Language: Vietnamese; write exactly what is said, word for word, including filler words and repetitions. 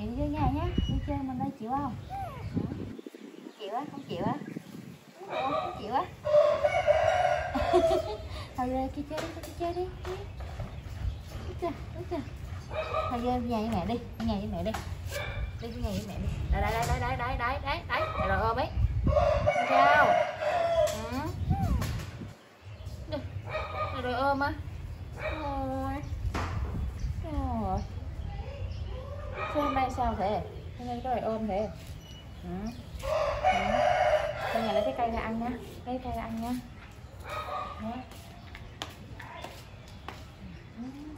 Nghỉ với nhà nhá, đi chơi mình đây chịu không? Chịu á, không chịu á? Không chịu á? Thôi ra kia chơi đi, kia chơi đi. Đúng chưa, đúng chưa? Thôi về nhà với mẹ đi, về nhà với mẹ đi. Đi về nhà với mẹ đi. Đây đây đây đây đây đấy đấy đấy. Rồi ôm ấy. Sao? Ừ. Đi. Rồi, rồi ôm á. Rồi. Rồi. Sao hôm nay sao thế? Hôm nay có phải ôm thế? Ừ. Ừ. Bây giờ lấy cái cây ra ăn nha. Lấy cây ra ăn nha. Đó. Ừ.